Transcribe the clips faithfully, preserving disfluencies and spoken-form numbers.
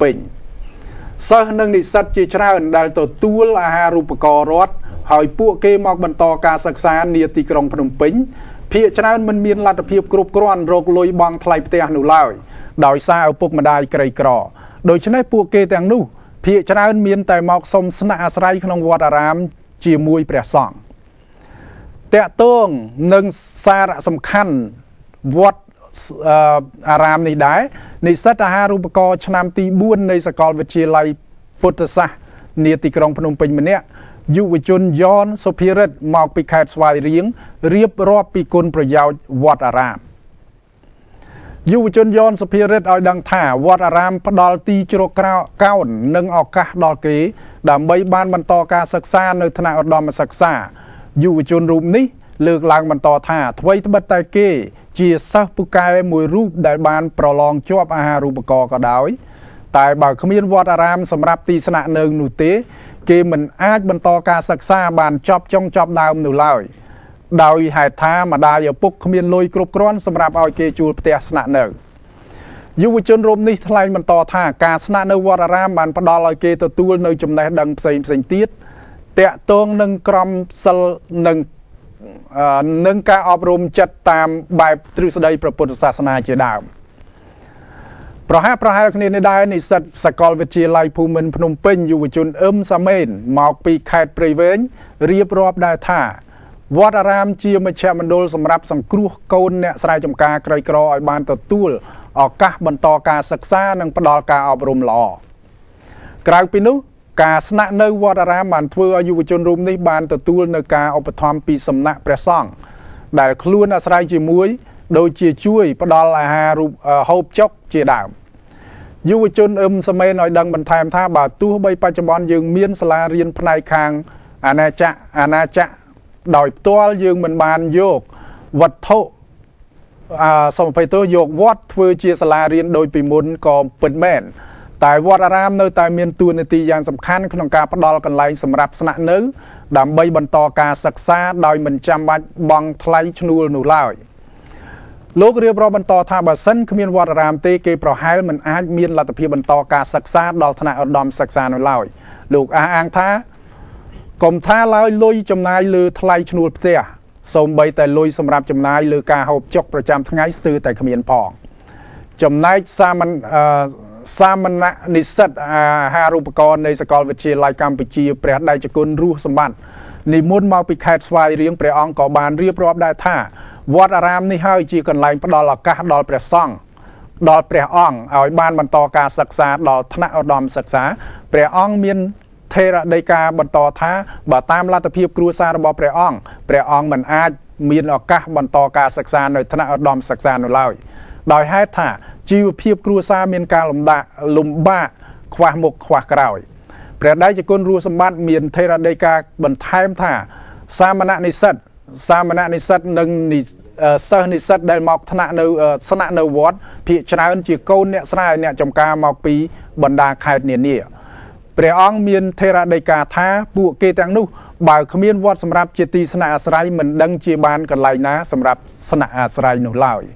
ពេញសិស្សនិងនិស្សិតជាច្រើនដែលទទួលអាហារូបករណ៍រដ្ឋហើយពួកគេមកបន្តការសិក្សានាទីក្រុងភ្នំពេញភាគច្រើនមិនមានលទ្ធភាពគ្រប់គ្រាន់រកលុយបង់ថ្លៃផ្ទះនោះឡើយដោយសារឪពុកម្ដាយក្រីក្រដូច្នេះពួកគេទាំងនោះភាគច្រើនមានតែមកសុំស្នាក់អាស្រ័យក្នុងវត្តអារាមជាមួយព្រះសង្ឃតាក់ទងនឹងសារៈសំខាន់វត្តអារាមនេះដែរនិស្សិតអាហារូបករណ៍ឆ្នាំទីបួននៃសាកលវិទ្យាល័យពុទ្ធសាសន៍នាទីក្រុងភ្នំពេញម្នាក់យុវជនយ៉នសុភារិទ្ធមកពីខេត្តស្វាយរៀងរៀបរាប់ពីគុណប្រយោជន៍វត្តអារាមយុវជនយ៉នសុភារិទ្ធឲ្យដឹងថាវត្តអារាមផ្ដល់ទីជ្រកកោននិងឱកាសដល់គេដើម្បីបានបន្តការសិក្សានៅថ្នាក់ឧត្តមសិក្សាយុវជនរូបនេះលើកឡើងបន្តថាអ្វីត្បិតតែគេជាសិស្សពូកែមួយរូបដែលបានប្រឡងជាប់អាហារូបករណ៍ក៏ដោយតែបើគ្មានវត្តអារាមសម្រាប់ទីស្នាក់នៅនោះទេគេមិនអាចបន្តការសិក្សាបានចប់ចុងចប់ដើមនោះឡើយដោយហេតុថាម្ដាយឪពុកគ្មានលុយគ្រប់គ្រាន់សម្រាប់ឲ្យគេជួលផ្ទះស្នាក់នៅយុវជនរូបនេះថ្លែងបន្តថាការស្នាក់នៅវត្តអារាមបានផ្ដល់ឲ្យគេទទួលនៅចំណេះដឹងផ្សេងផ្សេងទៀតតាក់ទងនឹងក្រមសិលនិងនឹងការអប់រំចិត្តតាមបែបទ្រឹស្ដីព្រះពុទ្ធសាសនាជាដើមប្រហាក់ប្រហែលគ្នានេះដែរនិស្សិតសាកលវិទ្យាល័យភូមិន្ទភ្នំពេញយុវជនអឹមសាមេនមកពីខេត្តព្រៃវែងរៀបរាប់ដែរថាវត្តអារាមជាមជ្ឈមណ្ឌលសម្រាប់សង្គ្រោះកូនអ្នកស្រែចម្ការក្រីក្រឲ្យបានទទួលឱកាសបន្តការសិក្សានិងផ្ដល់ការអប់រំល្អក្រៅពីនោះការស្នាក់នៅវត្តអារាមបានធ្វើឲ្យយុវជនរូបនេះបានទទួលនៅការឧបត្ថម្ភពីសំណាក់ព្រះសង្ឃដែលខ្លួនអាស្រ័យជាមួយដូចជាជួយផ្ដល់អាហារហូបចុកជាដើមយុវជនអឹមសាមេនឲ្យដឹងបន្ថែមថាបើទោះបីបច្ចុប្បន្នយើងមានសាលារៀនផ្នែកខាងអាណាចក្រអាណាចក្រដោយផ្ទាល់យើងមិនបានយកវត្ថុអសមភ័យទោយកវត្តធ្វើជាសាលារៀនដោយពីមុនក៏ពិតមែនតែវត្តអារាមនៅតែមានតួនាទីយ៉ាងសំខាន់ក្នុងការផ្ដល់កន្លែងសម្រាប់ស្នាក់នៅដើម្បីបន្តការសិក្សាដោយមិនចាំបាច់បង់ថ្លៃឈ្នួលនោះឡើយលោករៀបរាប់បន្តថាបើសិនគ្មានវត្តអារាមទេគេប្រហែលមិនអាចមានលទ្ធភាពបន្តការសិក្សាដល់ថ្នាក់ឧត្តមសិក្សានោះឡើយលោកអះអាងថាកុំថាឡើយលុយចំណាយលើថ្លៃឈ្នួលផ្ទះសូម្បីតែលុយសម្រាប់ចំណាយលើការហូបចុកប្រចាំថ្ងៃស្ទើរតែគ្មានផងចំណែកសាមញ្ញសាមញ្ញនិស្សិតអាហារូបករណ៍នៃសាកលវិទ្យាល័យកម្ពុជាព្រះដៃជគុណរស់សម្បត្តិនិមន្តមកពីខេត្តស្វាយរៀងព្រះអង្គក៏បានរៀបរាប់ដែរថាវត្តអារាមនេះហើយជាកន្លែងផ្ដល់ឱកាសដល់ព្រះសង្ឃដល់ព្រះអង្គឲ្យបានបន្តការសិក្សាដល់ថ្នាក់ឧត្តមសិក្សាព្រះអង្គមានថេរដីកាបន្តថាបើតាមលទ្ធភាពគ្រួសាររបស់ព្រះអង្គព្រះអង្គមិនអាចមានឱកាសបន្តការសិក្សានៅថ្នាក់ឧត្តមសិក្សានោះឡើយដោយហេតុថាជីវភាពគ្រួសារមានការលំបាកលំបាកខ្វះមុខខ្វះក្រោយព្រះដៃជគុណរស់សម្បត្តិមានថេរដីកាបន្ថែមថាសាមណនិស្សិតសាមណនិស្សិតនិងសិស្សនិស្សិតដែលមកថ្នាក់នៅស្នាក់នៅវត្តភាគច្រើនជាកូនអ្នកស្រែអ្នកចំការមកពីបណ្ដាខេត្តនានាព្រះអង្គមានថេរដីកាថាពួកគេទាំងនោះបើគ្មានវត្តសម្រាប់ជាទីស្នាក់អាស្រ័យមិនដឹងជាបានកន្លែងណាសម្រាប់ស្នាក់អាស្រ័យនោះឡើយ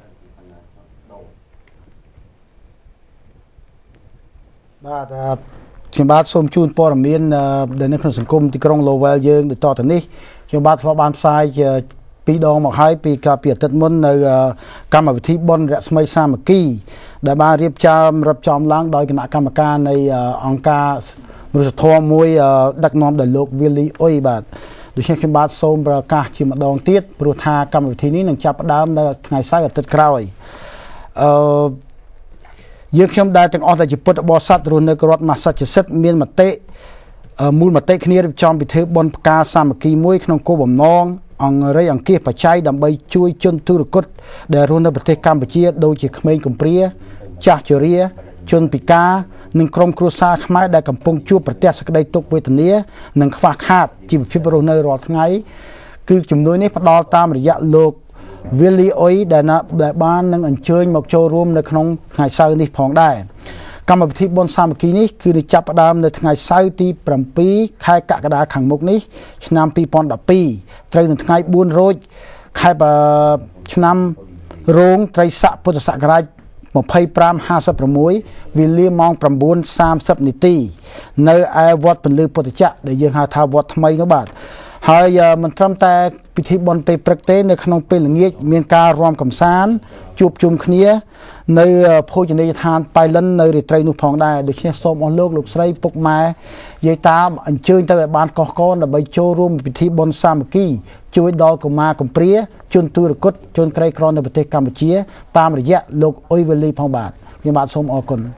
បាទខ្ញុំបាទសូមជូនព័ត៌មានដែលនៅក្នុងសង្គមទីក្រុង Lowell យើងដូចតទៅនេះខ្ញុំបាទធ្លាប់បានផ្សាយពីរដងមកហើយពីកាលពីអាទិត្យមុននៅកម្មវិធីបុណ្យរស្មីសាមគ្គីដែលបានរៀបចំរៀបចំឡើងដោយគណៈកម្មការនៃអង្គការមនុស្សធម៌មួយដឹកនាំដោយលោក Willie Oi បាទដូច្នេះខ្ញុំបាទសូមប្រកាសជាម្ដងទៀតព្រោះថាកម្មវិធីនេះនឹងចាប់ផ្ដើមនៅថ្ងៃសៅរ៍អាទិត្យក្រោយអឺយើងខ្ញុំដែលទាំងអស់ដែលជាពុទ្ធបរិស័ទរស់នៅរដ្ឋ Massachusetts មានមតិមូលមតិគ្នារៀបចំពិធីបុណ្យផ្កាសាមគ្គីមួយក្នុងគោលបំណងអង្គរៃអង្គាសបច្ច័យដើម្បីជួយជនទុរគតដែលរស់នៅប្រទេសកម្ពុជាដូចជាក្មេងកំព្រាចាស់ជរាជនពិការនិងក្រុមគ្រួសារខ្មែរដែលកំពុងជួបប្រទះសក្តីទុក្ខវេទនានិងខ្វះខាតជីវភាពរស់នៅរាល់ថ្ងៃគឺជំនួយនេះផ្ដល់តាមរយៈលោក Willie Oi ដែលបាននឹងអញ្ជើញមកចូលរួមនៅក្នុងថ្ងៃសៅរ៍នេះផងដែរកម្មវិធីបុណ្យសាមគ្គីនេះគឺនឹងចាប់ផ្ដើមនៅថ្ងៃសៅរ៍ទីប្រាំពីរខែកក្កដាខាងមុខនេះឆ្នាំពីរពាន់ដប់ពីរត្រូវនឹងថ្ងៃបួនរោចខែឆ្នាំរោងត្រីស័កពុទ្ធសករាជ một phẩy pram hai sập mùi vì liêm mong pram bốn sam sập nị tì nơi ai vót phần lư bột chạ để dương hà thao vót thay nó bạnហើយមិនត្រឹមតែពិធីបុណ្យពេលព្រឹកទេនៅក្នុងពេលល្ងាចមានការរួមកំសាន្តជួបជុំគ្នានៅភោជនីយដ្ឋានប៉ៃលិននៅរាត្រីនោះផងដែរដូច្នេះសូមអស់លោកលោកស្រីពុកម៉ែយាយតាអញ្ជើញទៅឲ្យបានកោះកូនដើម្បីចូលរួមពិធីបុណ្យសាមគ្គីជួយដល់កុមារកំព្រាជនទូរគតជនក្រីក្រនៅប្រទេសកម្ពុជាតាមរយៈលោកអ៊ុយវេលីផងបាទខ្ញុំបាទសូមអរគុណ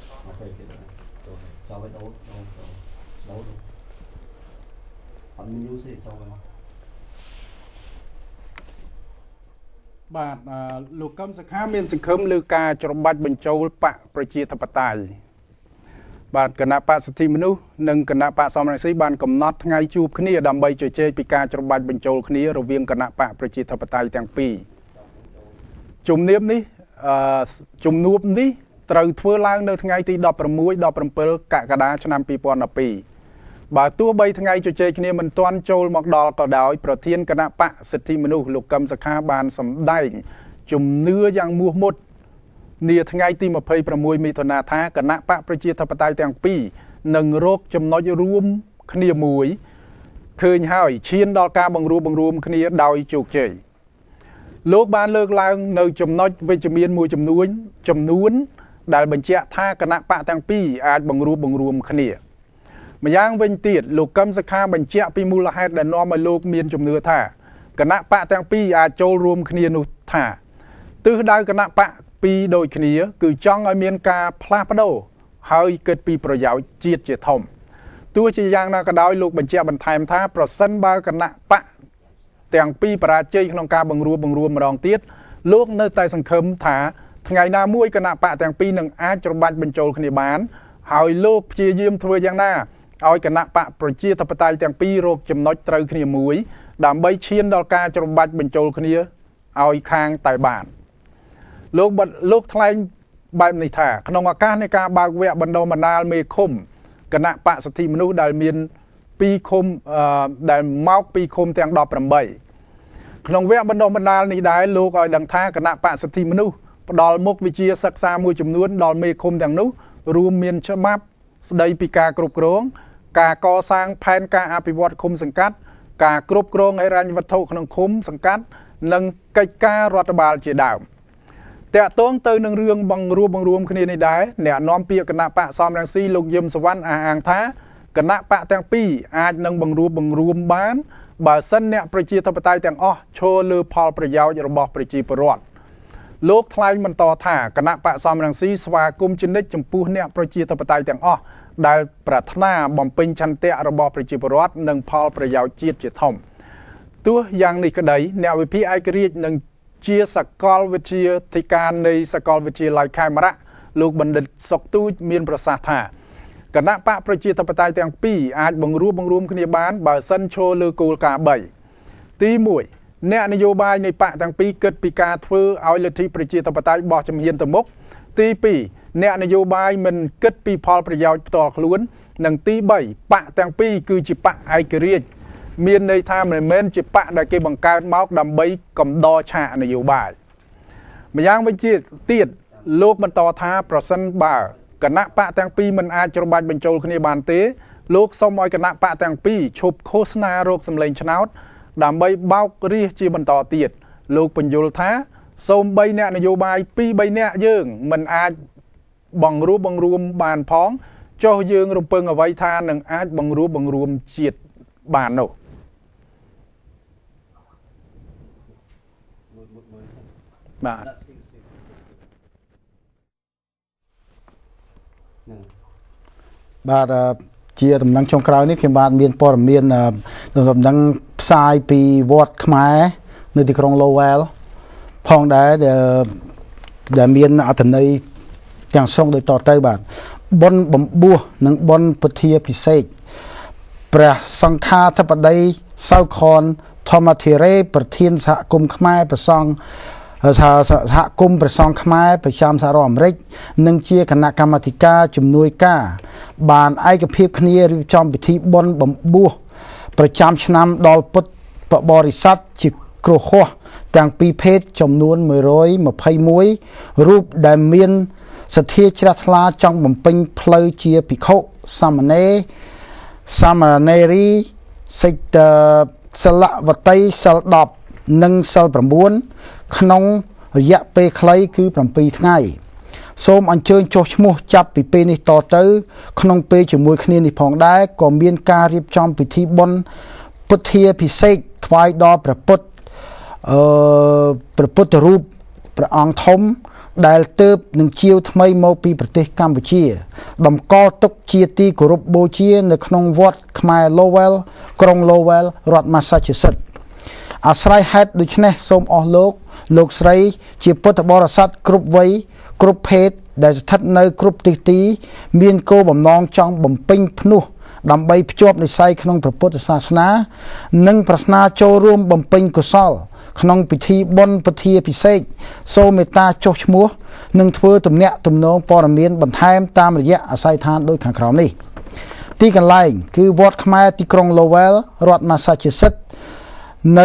បាទលោកកឹមសុខាមានសង្ឃឹមលើការច្របាច់បញ្ចូលបកប្រជាធិបតេយ្យបាទគណៈបកសិទ្ធិមនុស្សនិងគណៈបកសមរង្ស៊ីបានកំណត់ថ្ងៃជួបគ្នាដើម្បីជជែកពីការច្របាច់បញ្ចូលគ្នារវាងគណៈបកប្រជាធិបតេយ្យទាំងពីរជំនាបនេះអឺជំនួបនេះត្រូវធ្វើឡើងនៅថ្ងៃទីដប់ប្រាំមួយ ដប់ប្រាំពីរកក្កដាឆ្នាំពីរពាន់ដប់ពីរបើទោះបីថ្ងៃជជែកគ្នាមិនទាន់ចូលមកដល់ក៏ដោយប្រធានគណៈបកសិទ្ធិមនុស្សលោកកឹមសុខាបានសម្ដែងជំនឿយ៉ាងមោះមុតនាថ្ងៃទីម្ភៃប្រាំមួយមិថុនាថាគណៈបកប្រជាធិបតេយ្យទាំងពីរនឹងរកចំណុចរួមគ្នាមួយឃើញហើយឈានដល់ការបង្រួបបង្រួមគ្នាដោយជោគជ័យលោកបានលើកឡើងនៅចំណុចវិជ្ជមានមួយចំនួនចំនួនដែលបញ្ជាក់ថាគណៈបកទាំងពីរអាចបង្រួបបង្រួមគ្នាម្យ៉ាងវិញទៀតលោកកឹមសុខាបញ្ជាក់ពីមូលហេតុដែលនាំឲ្យលោកមានជំនឿថាគណៈបកទាំងពីរអាចចូលរួមគ្នានោះថាទិសដៅគណៈបកពីរដូចគ្នាគឺចង់ឲ្យមានការផ្លាស់ប្ដូរហើយគិតពីប្រយោជន៍ជាតិជាធំទោះជាយ៉ាងណាក៏ដោយលោកបញ្ជាក់បន្ថែមថាប្រសិនបើគណៈបកទាំងពីរបរាជ័យក្នុងការបង្រួបបង្រួមម្ដងទៀតលោកនៅតែសង្ឃឹមថាថ្ងៃណាមួយគណៈបកទាំងពីរនឹងអាចច្របាច់បញ្ចូលគ្នាបានហើយលោកព្យាយាមធ្វើយ៉ាងណាឲ្យគណៈបកប្រជាធិបតេយ្យទាំងពីររកចំណុចត្រូវគ្នាមួយដើម្បីឈានដល់ការច្របាច់បញ្ចូលគ្នាឲ្យខាងតែបានលោកលោកថ្លែងបែបនេះថាក្នុងឱកាសនៃការបើកវគ្គបណ្ដុះបណ្ដាលមេឃុំគណៈបកសិទ្ធិមនុស្សដែលមានពីរឃុំដែលមកពីឃុំទាំងដប់ប្រាំបីក្នុងវគ្គបណ្ដុះបណ្ដាលនេះដែរលោកឲ្យដឹងថាគណៈបកសិទ្ធិមនុស្សផ្ដល់មុខវិជ្ជាសិក្សាមួយចំនួនដល់មេឃុំទាំងនោះរួមមានច្បាប់ស្ដីពីការគ្រប់គ្រងការកសាងផែនការអភិវឌ្ឍឃុំសង្កាត់ការគ្រប់គ្រងហិរញ្ញវត្ថុក្នុងឃុំសង្កាត់និងកិច្ចការរដ្ឋបាលជាដើមតាក់ទងទៅនឹងរឿងបង្រួបបង្រួមគ្នានេះដែរអ្នកនាំពាក្យគណៈបកសំរងស៊ីលោកយឹមសវណ្ណអះអាងថាគណៈបកទាំងពីរអាចនឹងបង្រួបបង្រួមបានបើសិនអ្នកប្រជាធិបតេយ្យទាំងអស់ឈរលើផលប្រយោជន៍របស់ប្រជាពលរដ្ឋលោកថ្លែងបន្តថាគណៈបកសំរងស៊ីស្វាគមន៍ជានិច្ចចំពោះអ្នកប្រជាធិបតេយ្យទាំងអស់ដែលប្រាថ្នាបំពេញឆន្ទៈរបស់ប្រជាពលរដ្ឋនិងផលប្រយោជន៍ជាតិជាធំទោះយ៉ាងនេះក្តីអ្នកវិភាគឯករាជ្យនិងជាសាកលវិទ្យាធិការនៃសាកលវិទ្យាល័យខេមរៈលោកបណ្ឌិតសុកទូចមានប្រសាសន៍ថាគណៈបកប្រជាធិបតេយ្យទាំងពីរអាចបង្រួបបង្រួមគ្នាបានបើសិនឈរលើគោលការណ៍បីទីមួយអ្នកនយោបាយនៃបកទាំងពីរគិតពីការធ្វើឲ្យលទ្ធិប្រជាធិបតេយ្យបោះជំហានទៅមុខទីពីរអ្នកនយោបាយមិនគិតពីផលប្រយោជន៍ផ្ទាល់ខ្លួននិងទីបីបកទាំងពីរគឺជាបកឯករាជ្យមានន័យថាមិនមែនជាបកដែលគេបង្កើតមកដើម្បីកំដរឆាកនយោបាយម្យ៉ាងវិញទៀតលោកបន្តថាប្រសិនបើគណៈបកទាំងពីរមិនអាចច្របាច់បញ្ចូលគ្នាបានទេលោកសូមឲ្យគណៈបកទាំងពីរឈប់ឃោសនារោគសម្លេងឆ្នោតដើម្បីបោករាជជាបន្តទៀតលោកបញ្យល់ថាសូម្បីអ្នកនយោបាយពីរបីនាក់យើងមិនអាចបង្រួបបង្រួមបានផងចុះយើងរំពឹងអ្វីថានឹងអាចបង្រួបបង្រួមជាតិបាននោះបាទបាទជាដំណឹងចុងក្រោយនេះខ្ញុំបាទមានព័ត៌មានដំណឹងផ្សាយពីវត្តខ្មែរនៅទីក្រុង Lowell ផងដែរដែលមានអត្ថន័យទាំងស្រុងដូចតទៅបាទបុណ្យបំបួសនិងបុណ្យពុទ្ធាភិសេកព្រះសង្ឃាធិបតីសៅខនធម្មធិរេប្រធានសហគមន៍ខ្មែរប្រសង់ថាសហគមន៍ព្រះសង្ឃខ្មែរប្រចាំសហរដ្ឋអាមេរិកនិងជាគណៈកម្មាធិការជំនួយការបានឯកភាពគ្នារៀបចំពិធីបុណ្យបំបួសប្រចាំឆ្នាំដល់ពុទ្ធបរិស័ទជាគ្រោះហោះទាំងពីរភេទចំនួនមួយរយម្ភៃមួយរូបដែលមានសទ្ធាជ្រះថ្លាចង់បំពេញផ្លូវជាភិក្ខុសាមណេរសាមណេរីសិទ្ធសិលវតីសិលដប់និងសិលប្រាំបួនក្នុងរយៈពេលខ្លីគឺប្រាំពីរថ្ងៃសូមអញ្ជើញចុះឈ្មោះចាប់ពីពេលនេះតទៅក្នុងពេលជាមួយគ្នានេះផងដែរក៏មានការរៀបចំពិធីបុណ្យពុទ្ធាភិសេកថ្វាយដល់ព្រះពុទ្ធអឺព្រះពុទ្ធរូបព្រះអង្គធំដែលទើបនឹងជាវថ្មីមកពីប្រទេសកម្ពុជាតម្កល់ទុកជាទីគោរពបូជានៅក្នុងវត្តខ្មែរ Lowell ក្រុង Lowell រដ្ឋ Massachusetts អាស្រ័យហេតុដូច្នេះសូមអស់លោកលោកស្រីជាពុទ្ធបរិស័ទគ្រប់វ័យគ្រប់ភេទដែលស្ថិតនៅគ្រប់ទិសទីមានគោលបំណងចង់បំពេញភ្នោះដើម្បីភ្ជាប់និស្ស័យក្នុងព្រះពុទ្ធសាសនានិងប្រាថ្នាចូលរួមបំពេញកុសលក្នុងពិធីបុណ្យពុទ្ធាភិសេកសូមមេត្តាចុះឈ្មោះនិងធ្វើទំនាក់ទំនងព័ត៌មានបន្ថែមតាមរយៈអាស័យដ្ឋានដូចខាងក្រោមនេះទីកន្លែងគឺវត្តខ្មែរទីក្រុង Lowell រដ្ឋ Massachusetts នៅ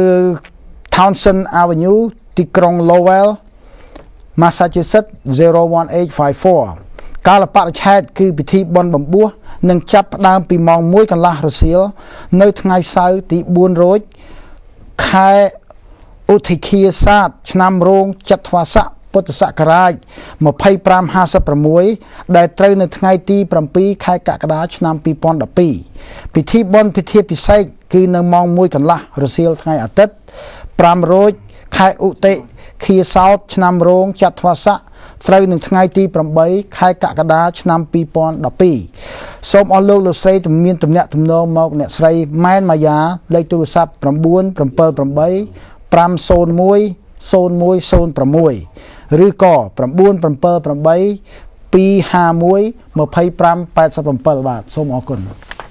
Townsend Avenue ទីក្រុង Lowell Massachusetts zero one eight five four កាលបរិច្ឆេទគឺពិធីបុណ្យបំបួសនឹងចាប់ផ្ដើមពីម៉ោងមួយកន្លះរសៀលនៅថ្ងៃសៅរ៍ទីបួនរោចខែឧទ្ទិគាសាទឆ្នាំរោងចត្វាស័កពុទ្ធសករាជម្ភៃប្រាំហាសិបប្រាំមួយដែលត្រូវនៅថ្ងៃទីប្រាំពីរខែកក្កដាឆ្នាំពីរពាន់ដប់ពីរពិធីបុណ្យពិធីពិសេសគឺនៅម៉ោងមួយកន្លះរសៀលថ្ងៃអាទិត្យប្រាំរោចខែឧទ្ទិគាសោតឆ្នាំរោងចត្វាស័កត្រូវនឹងថ្ងៃទីប្រាំបីខែកក្កដាឆ្នាំពីរពាន់ដប់ពីរសូមអស់លោកលោកស្រីមានទំនាក់ទំនងមកអ្នកស្រីម៉ែនម៉ាយ៉ាលេខទូរស័ព្ទប្រាំបួនប្រាំពីរប្រាំបីប្រាំศูนย์មួយศูนย์មួយศูนย์ប្រាំមួយឬក៏ប្រាំបួនប្រាំពីរប្រាំបីពីរហាមួយម្ភៃប្រាំប៉ែតសិបប្រាំbảyបាទសូមអរគុណ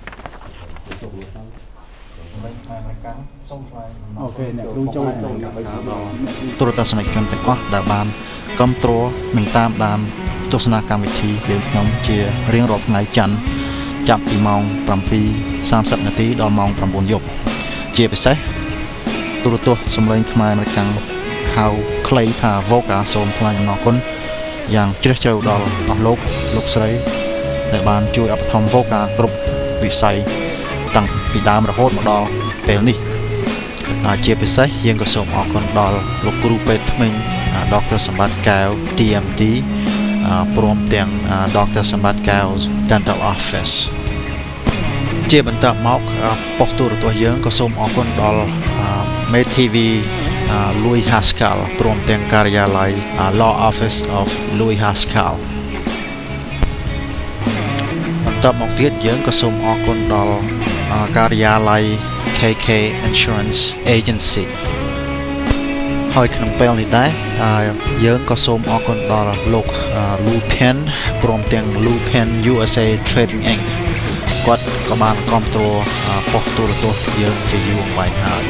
អូខេអ្នកគ្រូចូលទូរទស្សនិកជនទាំងអស់ដែលបានគាំទ្រនិងតាមដានទស្សនាកម្មវិធីយើងខ្ញុំជារៀងរាល់ថ្ងៃច័ន្ទចាប់ពីម៉ោងប្រាំពីរសាមសិបនាទីដល់ម៉ោងប្រាំបួនយប់ជាពិសេសទូរទស្សន៍សម្លេងខ្មែរអាមេរិកហៅខ្លីថា Voca សូមថ្លែងអំណរគុណយ៉ាងជ្រាលជ្រៅដល់អស់លោកលោកស្រីដែលបានជួយឧបត្ថម្ភ Voca គ្រប់វិស័យតាំងពីដើមរហូតមកដល់ពេលនេះជាពិសេសយើងក៏សូមអរគុណដល់លោកគ្រូពេទ្យថ្មីដុកទ័រសម្បត្តិកែវ T M D ព្រមទាំងដុកទ័រសម្បត្តិកែវ Dental Office ជាបន្តមកប៉ុស្តិ៍ទូរទស្សន៍យើងក៏សូមអរគុណដល់ មេធាវី Louis Haskell ព្រមទាំងការិយាល័យ Law Office of Louis Haskell បន្តមកទៀតយើងក៏សូមអរគុណដល់ការិយាល័យ K K Insurance Agency ហើយក្នុងពេលនេះដែរយើងក៏សូមអរគុណដល់លោក Lou Penn ព្រមទាំង Lou Penn យូ เอส เอ Trading អិនគ គាត់ក៏បានគាំទ្រប៉ុស្តិ៍ទូរទស្សន៍យើងជាយូរអង្វែងហើយ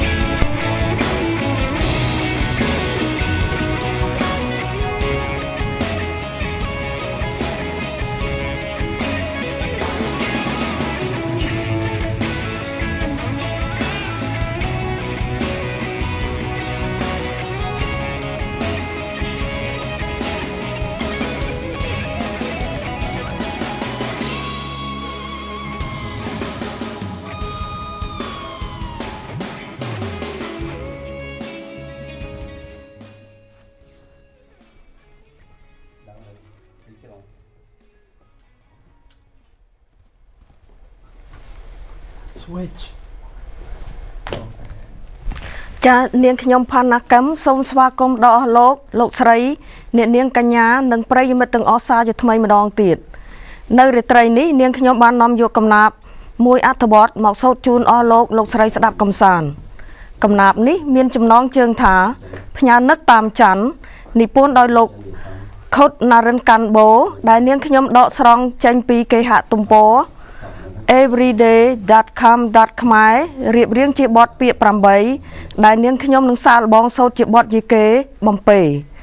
Switch ចានាងខ្ញុំផាណាកម្មសូមស្វាគមន៍ដល់អស់លោកលោកស្រីអ្នកនាងកញ្ញានិងប្រិយមិត្តទាំងអស់សាជាថ្មីម្ដងទៀតនៅរាត្រីនេះនាងខ្ញុំបាននាំយកកំណាព្យមួយអត្ថបទមកសូត្រជូនអស់លោកលោកស្រីស្ដាប់កំសាន្តកំណាព្យនេះមានចំណងជើងថាផ្ញើនឹកតាមច័ន្ទនិពន្ធដោយលោកខុតណារិនកាន់បូដែលនាងខ្ញុំដកស្រង់ចេញពីគេហទំព័រ everyday dot com dot ខ្មែររៀបរៀងជាបទពាក្យប្រាំបីដែលនាងខ្ញុំនឹងសាកល្បងសូត្រជាបទយីកេបំពេ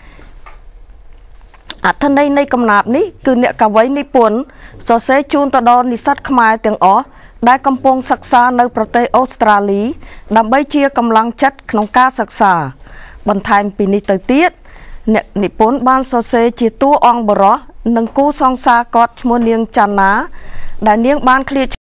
អត្ថន័យនៃកំណាព្យនេះគឺអ្នកកវីនិពន្ធសរសេរជូនទៅដល់និស្សិតខ្មែរទាំងអស់ដែលកំពុងសិក្សានៅប្រទេសអូស្ត្រាលីដើម្បីជាកម្លាំងចិត្តក្នុងការសិក្សាបន្ថែមពីនេះទៅទៀតអ្នកនិពន្ធបានសរសេរជាតួអង្គបរិះនិងគូសង្សារគាត់ឈ្មោះនាងចាន់ណាដែលនាងបានឃ្លា